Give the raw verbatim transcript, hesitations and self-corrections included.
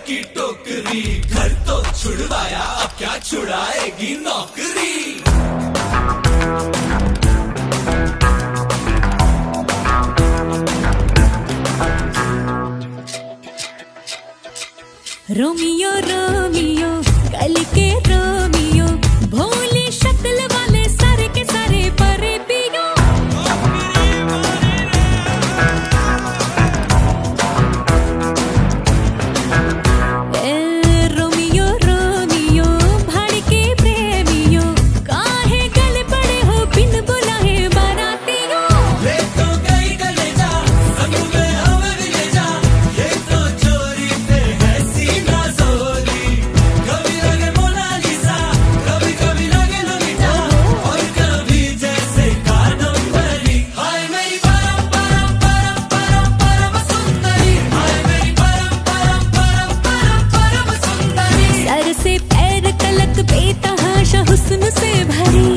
की टोकरी, घर तो छुड़वाया अब क्या छुड़ाएगी नौकरी। रोमियो रोमियो कल के रोमियो, भोली शक्ल वाले सारे के सारे परे पियो। ए रोमियो रोमियो भाड़ के प्रेमियो, काहे गल पड़े हो बिन बुलाए बारातियों। ले तो गई कलेजा संग में हमें भी ले जा, ये तो चोरी पे है सीना जोरी। कभी लगे मोनालिसा, कभी कभी लगे लोलिता, और कभी जैसे कादम्बरी। हाय मेरी परम परम परम परम परम सुंदरी, हाय मेरी परम परम परम परम परम सुंदरी। सर से पैर तलक बेतहाशा हुस्न से भरी,